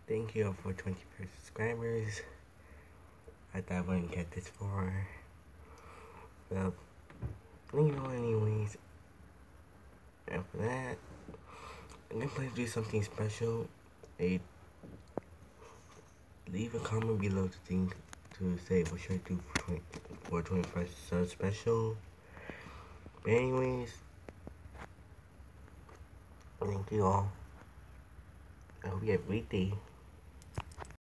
Thank you for 20 subscribers. I thought I wouldn't get this far. Well, anyways, after that, I'm gonna play do something special. Leave a comment below to say what should I do for 21st sub special. But anyways, thank you all. I hope you have a great day.